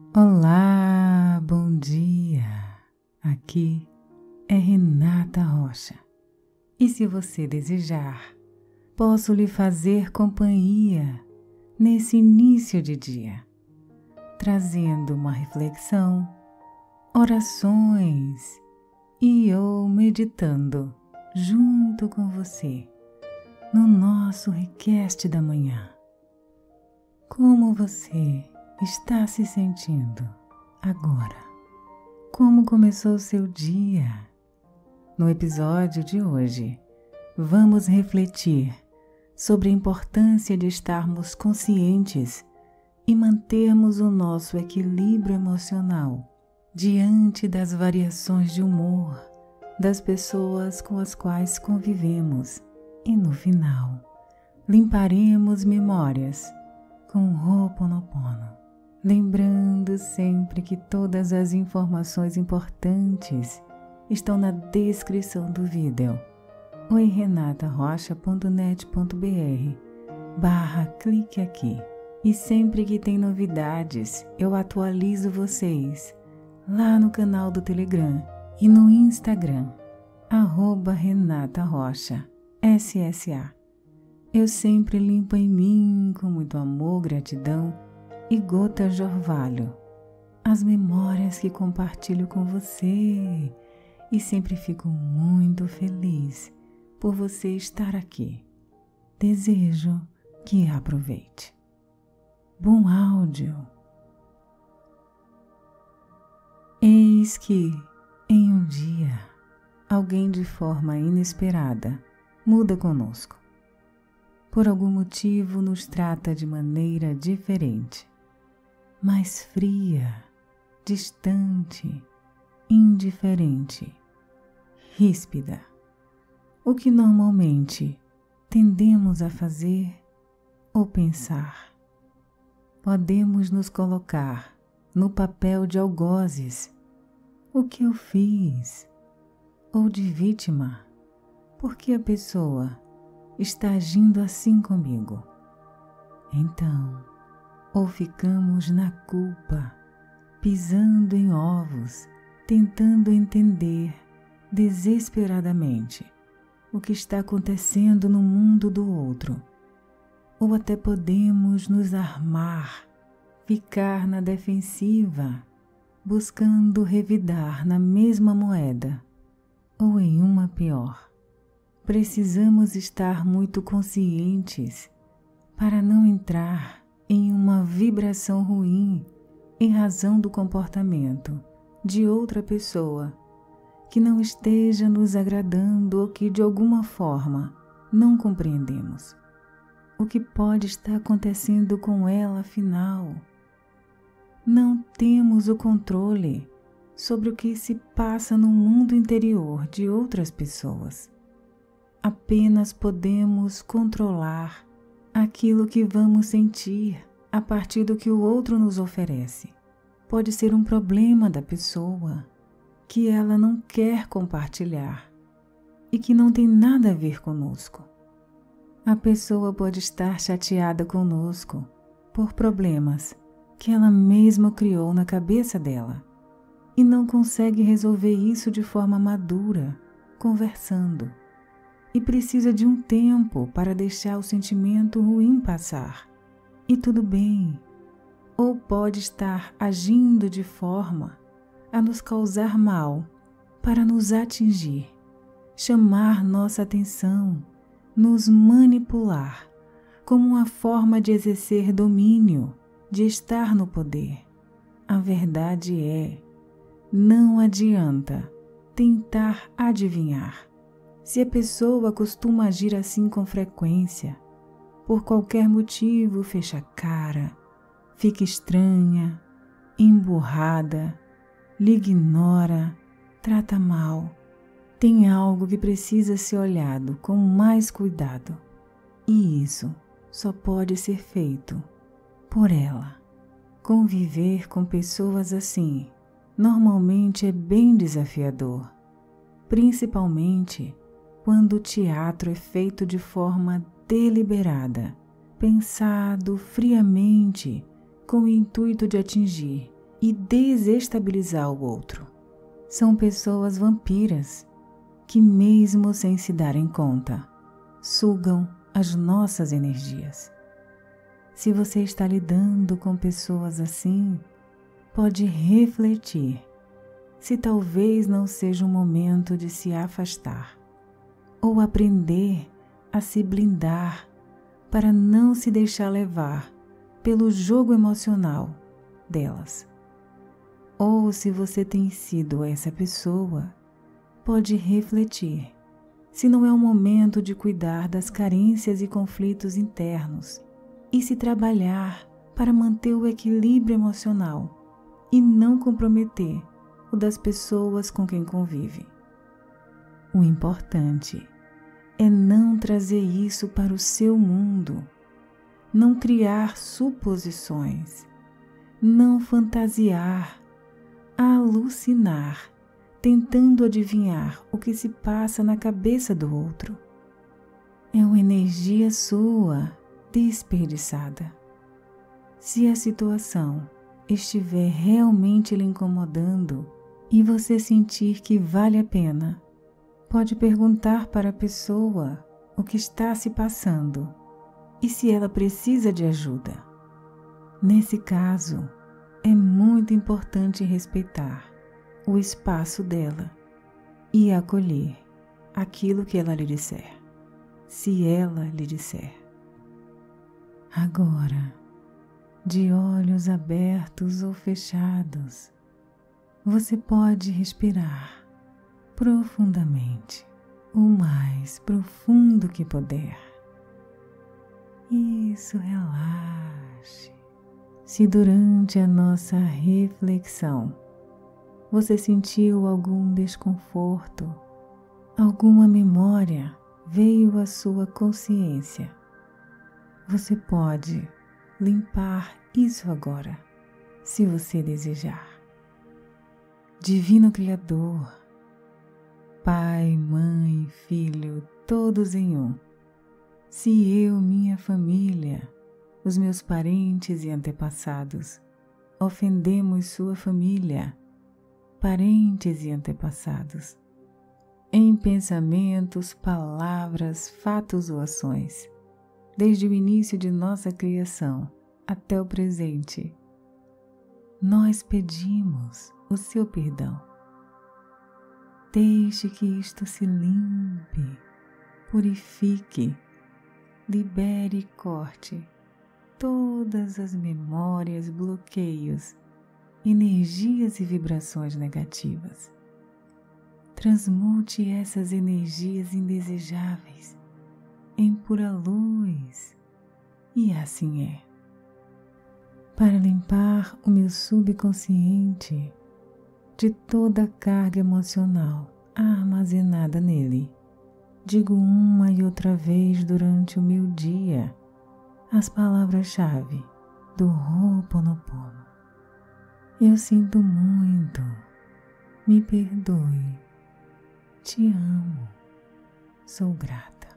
Olá, bom dia! Aqui é Renata Rocha e se você desejar, posso lhe fazer companhia nesse início de dia, trazendo uma reflexão, orações e ou meditando junto com você no nosso request da manhã. Como você está se sentindo agora? Como começou o seu dia? No episódio de hoje, vamos refletir sobre a importância de estarmos conscientes e mantermos o nosso equilíbrio emocional diante das variações de humor das pessoas com as quais convivemos e no final, limparemos memórias com o Ho'oponopono. Lembrando sempre que todas as informações importantes estão na descrição do vídeo ou em renatarocha.net.br/clique aqui. E sempre que tem novidades, eu atualizo vocês lá no canal do Telegram e no Instagram, @RenataRochaSSA. Eu sempre limpo em mim com muito amor, gratidão e gotas de orvalho as memórias que compartilho com você e sempre fico muito feliz por você estar aqui. Desejo que aproveite. Bom áudio! Eis que, em um dia, alguém de forma inesperada muda conosco. Por algum motivo nos trata de maneira diferente, mais fria, distante, indiferente, ríspida. O que normalmente tendemos a fazer ou pensar. Podemos nos colocar no papel de algozes. O que eu fiz? Ou de vítima. Por que a pessoa está agindo assim comigo? Então, ou ficamos na culpa, pisando em ovos, tentando entender desesperadamente o que está acontecendo no mundo do outro, ou até podemos nos armar, ficar na defensiva, buscando revidar na mesma moeda, ou em uma pior. Precisamos estar muito conscientes para não entrar em uma vibração ruim em razão do comportamento de outra pessoa que não esteja nos agradando ou que de alguma forma não compreendemos. O que pode estar acontecendo com ela afinal? Não temos o controle sobre o que se passa no mundo interior de outras pessoas. Apenas podemos controlar aquilo que vamos sentir a partir do que o outro nos oferece. Pode ser um problema da pessoa que ela não quer compartilhar e que não tem nada a ver conosco. A pessoa pode estar chateada conosco por problemas que ela mesma criou na cabeça dela e não consegue resolver isso de forma madura, conversando. E precisa de um tempo para deixar o sentimento ruim passar. E tudo bem. Ou pode estar agindo de forma a nos causar mal, para nos atingir, chamar nossa atenção, nos manipular, como uma forma de exercer domínio, de estar no poder. A verdade é, não adianta tentar adivinhar. Se a pessoa costuma agir assim com frequência, por qualquer motivo fecha a cara, fica estranha, emburrada, lhe ignora, trata mal, tem algo que precisa ser olhado com mais cuidado. E isso só pode ser feito por ela. Conviver com pessoas assim normalmente é bem desafiador, principalmente quando o teatro é feito de forma deliberada, pensado friamente com o intuito de atingir e desestabilizar o outro. São pessoas vampiras que, mesmo sem se darem conta, sugam as nossas energias. Se você está lidando com pessoas assim, pode refletir se talvez não seja o momento de se afastar ou aprender a se blindar para não se deixar levar pelo jogo emocional delas. Ou se você tem sido essa pessoa, pode refletir se não é o momento de cuidar das carências e conflitos internos e se trabalhar para manter o equilíbrio emocional e não comprometer o das pessoas com quem convive. O importante é não trazer isso para o seu mundo, não criar suposições, não fantasiar, alucinar, tentando adivinhar o que se passa na cabeça do outro. É uma energia sua desperdiçada. Se a situação estiver realmente lhe incomodando e você sentir que vale a pena, pode perguntar para a pessoa o que está se passando e se ela precisa de ajuda. Nesse caso, é muito importante respeitar o espaço dela e acolher aquilo que ela lhe disser, se ela lhe disser. Agora, de olhos abertos ou fechados, você pode respirar profundamente, o mais profundo que puder. Isso, relaxe. Se durante a nossa reflexão você sentiu algum desconforto, alguma memória veio à sua consciência, você pode limpar isso agora, se você desejar. Divino Criador, Pai, Mãe, Filho, todos em um. Se eu, minha família, os meus parentes e antepassados, ofendemos sua família, parentes e antepassados, em pensamentos, palavras, fatos ou ações, desde o início de nossa criação até o presente, nós pedimos o seu perdão. Deixe que isto se limpe, purifique, libere e corte todas as memórias, bloqueios, energias e vibrações negativas. Transmute essas energias indesejáveis em pura luz, e assim é. Para limpar o meu subconsciente de toda a carga emocional armazenada nele, digo uma e outra vez durante o meu dia as palavras-chave do Ho'oponopono. Eu sinto muito, me perdoe, te amo, sou grata.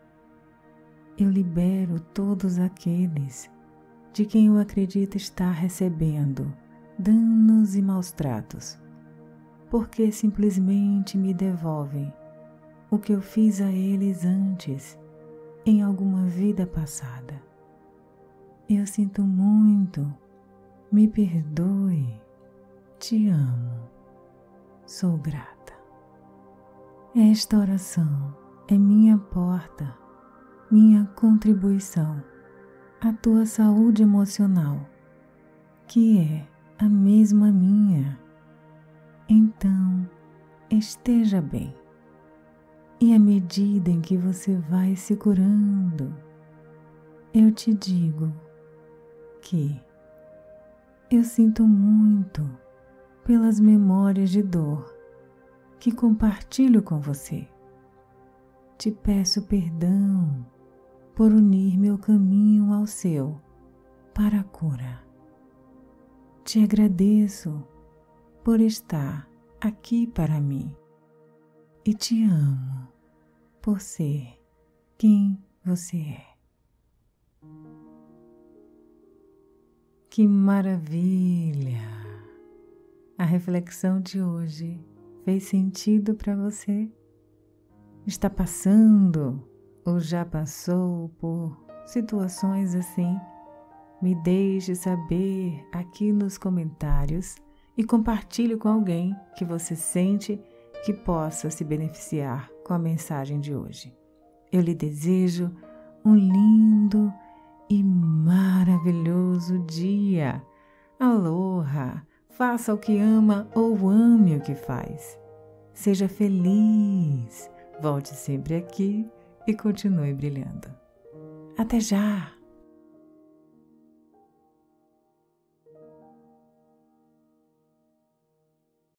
Eu libero todos aqueles de quem eu acredito estar recebendo danos e maus tratos, porque simplesmente me devolvem o que eu fiz a eles antes, em alguma vida passada. Eu sinto muito, me perdoe, te amo, sou grata. Esta oração é minha porta, minha contribuição à tua saúde emocional, que é a mesma minha. Então, esteja bem. E à medida em que você vai se curando, eu te digo que eu sinto muito pelas memórias de dor que compartilho com você. Te peço perdão por unir meu caminho ao seu para a cura. Te agradeço por estar aqui para mim e te amo por ser quem você é. Que maravilha! reflexão de hoje fez sentido para você? Está passando ou já passou por situações assim? Me deixe saber aqui nos comentários e compartilhe com alguém que você sente que possa se beneficiar com a mensagem de hoje. Eu lhe desejo um lindo e maravilhoso dia. Aloha! Faça o que ama ou ame o que faz. Seja feliz. Volte sempre aqui e continue brilhando. Até já!